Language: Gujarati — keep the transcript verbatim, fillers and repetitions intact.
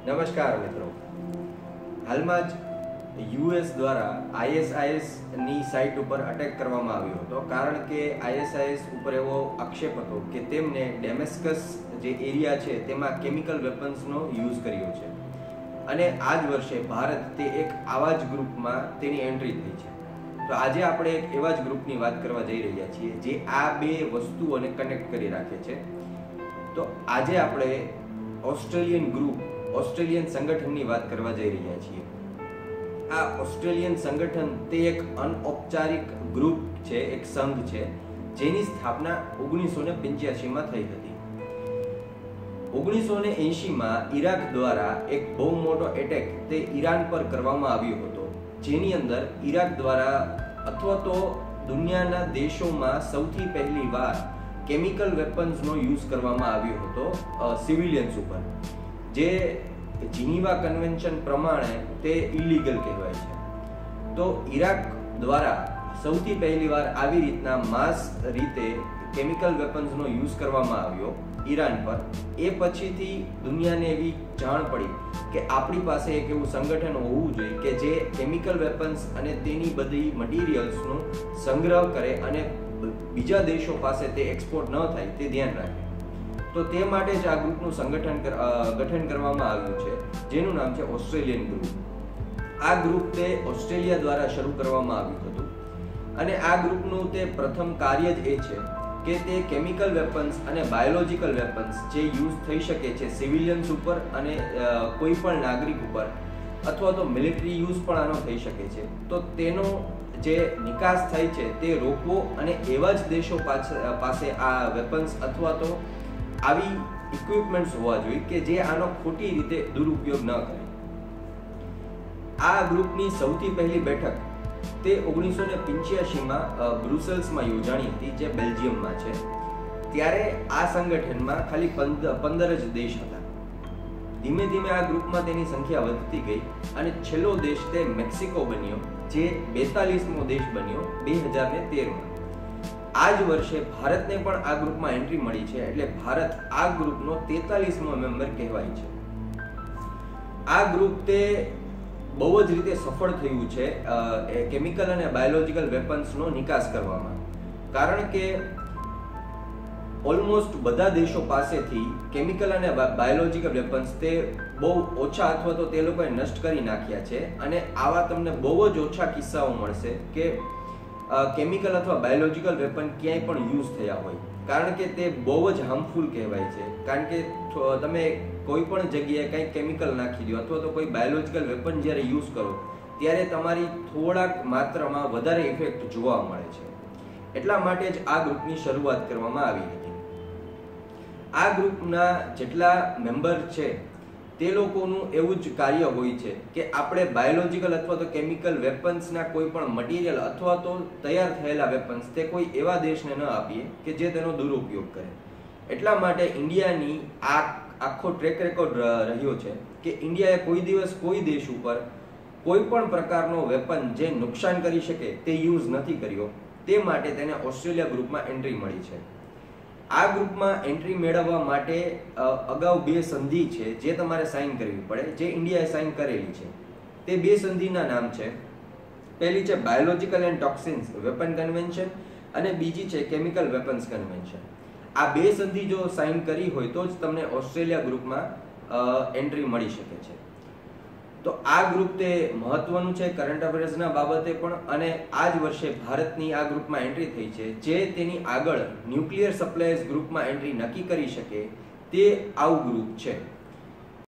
નમસ્કાર મિત્રો, હાલમાં જ યુએસ દ્વારા આઈએસઆઈએસ ની સાઇટ ઉપર અટેક કરવામાં આવ્યો હતો, કારણ કે આઈએસઆઈએસ ઉપર એવો આક્ષેપ હતો કે તેમને ડેમેસ્કસ જે એરિયા છે તેમાં કેમિકલ વેપન્સનો યુઝ કર્યો છે અને આ જ વર્ષે ભારત તે એક આવા જ ગ્રુપમાં તેની એન્ટ્રી થઈ છે. તો આજે આપણે એક એવા જ ગ્રુપની વાત કરવા જઈ રહ્યા છીએ જે આ બે વસ્તુઓને કનેક્ટ કરી રાખે છે. તો આજે આપણે ઓસ્ટ્રેલિયન ગ્રુપ ઓસ્ટ્રેલિયન સંગઠનની વાત કરવા જઈ રહ્યા છીએ. આ ઓસ્ટ્રેલિયન સંગઠન તે એક અનૌપચારિક ગ્રુપ છે, એક સંઘ છે, જેની સ્થાપના ઓગણીસો ને પંચ્યાસી માં થઈ હતી. ઓગણીસો ને એંશી માં ઈરાક દ્વારા એક બહુ મોટો એટેક તે ઈરાન પર કરવામાં આવ્યો હતો, જેની અંદર ઈરાક દ્વારા અથવા તો દુનિયાના દેશોમાં સૌથી પહેલી વાર કેમિકલ વેપન્સનો યુઝ કરવામાં આવ્યો હતો સિવિલિયન્સ ઉપર, જે જીનીવા કન્વેન્શન પ્રમાણે તે ઇલીગલ કહેવાય છે. તો ઈરાક દ્વારા સૌથી પહેલી વાર આવી રીતના માસ રીતે કેમિકલ વેપન્સનો યુઝ કરવામાં આવ્યો ઈરાન પર. એ પછીથી દુનિયાને એવી જાણ પડી કે આપણી પાસે એક એવું સંગઠન હોવું જોઈએ કે જે કેમિકલ વેપન્સ અને તેની બધી મટીરિયલ્સનો સંગ્રહ કરે અને બીજા દેશો પાસે તે એક્સપોર્ટ ન થાય તે ધ્યાન રાખે. તો તે માટે જ આ ગ્રુપનું સંગઠન ગઠન કરવામાં આવ્યું છે, જેનું નામ છે ઓસ્ટ્રેલિયન ગ્રુપ. આ ગ્રુપ તે ઓસ્ટ્રેલિયા દ્વારા શરૂ કરવામાં આવ્યું હતું અને આ ગ્રુપનું તે પ્રથમ કાર્ય જ એ છે કે તે કેમિકલ વેપન્સ અને બાયોલોજિકલ વેપન્સ જે યુઝ થઈ શકે છે સિવિલિયન્સ ઉપર અને કોઈ પણ નાગરિક ઉપર, અથવા તો મિલિટરી યુઝ પણ આનો થઈ શકે છે, તો તેનો જે નિકાસ થાય છે તે રોકવો અને એવા જ દેશો પાસે આ વેપન્સ અથવા તો આવી ઇક્વિપમેન્ટ્સ હોવા જોઈએ કે જે આનો ખોટી રીતે દુરુપયોગ ન કરે. આ ગ્રુપની સૌથી પહેલી બેઠક તે ઓગણીસો ને પંચ્યાસી માં બ્રુસેલ્સમાં યોજાણી હતી, જે બેલ્જિયમમાં છે. ત્યારે આ સંગઠનમાં ખાલી પંદર જ દેશ હતા. ધીમે ધીમે આ ગ્રુપમાં તેની સંખ્યા વધતી ગઈ અને છેલ્લો દેશ તે મેક્સિકો બન્યો, જે બેતાલીસમો દેશ બન્યો બે હજાર ને તેર માં. આ જ વર્ષે ભારતને પણ આ ગ્રુપમાં એન્ટ્રી મળી છે, એટલે ભારત આ ગ્રુપનો તેતાલીસમો મેમ્બર કહેવાય છે. આ ગ્રુપ તે બહુ જ રીતે સફળ થયું છે કેમિકલ અને બાયોલોજિકલ વેપન્સનો નિકાસ કરવામાં, કારણ કે ઓલમોસ્ટ બધા દેશો પાસેથી કેમિકલ અને બાયોલોજિકલ વેપન્સ તે બહુ ઓછા અથવા તો તે લોકોએ નષ્ટ કરી નાખ્યા છે. અને આવા તમને બહુ જ ઓછા કિસ્સાઓ મળશે કે કેમિકલ અથવા બાયોલોજિકલ વેપન ક્યાંય પણ યુઝ થયા હોય, કારણ કે તે બહુ જ હાર્મફુલ કહેવાય છે. કારણ કે તમે કોઈ પણ જગ્યાએ કંઈક કેમિકલ નાખી દો અથવા તો કોઈ બાયોલોજિકલ વેપન જ્યારે યુઝ કરો ત્યારે તમારી થોડાક માત્રામાં વધારે ઇફેક્ટ જોવા મળે છે. એટલા માટે જ આ ગ્રુપની શરૂઆત કરવામાં આવી હતી. આ ગ્રુપના જેટલા મેમ્બર છે તે લોકોનું એવું જ કાર્ય હોય છે કે આપણે બાયોલોજિકલ અથવા તો કેમિકલ વેપન્સના કોઈ પણ મટીરિયલ અથવા તો તૈયાર થયેલા વેપન્સ તે કોઈ એવા દેશને ન આપીએ કે જે તેનો દુરુપયોગ કરે. એટલા માટે ઇન્ડિયાની આ આખો ટ્રેક રેકોર્ડ રહ્યો છે કે ઇન્ડિયાએ કોઈ દિવસ કોઈ દેશ ઉપર કોઈ પણ પ્રકારનો વેપન જે નુકસાન કરી શકે તે યુઝ નથી કર્યો. તે માટે તેને ઓસ્ટ્રેલિયા ગ્રુપમાં એન્ટ્રી મળી છે. આ ગ્રુપમાં એન્ટ્રી મેળવવા માટે અગાઉ બે સંધિ છે જે તમારે સાઇન કરવી પડે, જે ઇન્ડિયાએ સાઇન કરેલી છે. તે બે સંધિના નામ છે, પહેલી છે biological and toxins weapon convention અને બીજી છે કેમિકલ વેપન્સ કન્વેન્શન. આ બે સંધિ જો સાઇન કરી હોય તો જ તમને ઓસ્ટ્રેલિયા ગ્રુપમાં એન્ટ્રી મળી શકે છે. તો આ ગ્રુપ તે મહત્વનું છે કરંટ અફેર્સના બાબતે પણ, અને આ જ વર્ષે ભારતની આ ગ્રુપમાં એન્ટ્રી થઈ છે, જે તેની આગળ ન્યુક્લિયર સપ્લાયર્સ ગ્રુપમાં એન્ટ્રી નક્કી કરી શકે તે આવું ગ્રુપ છે.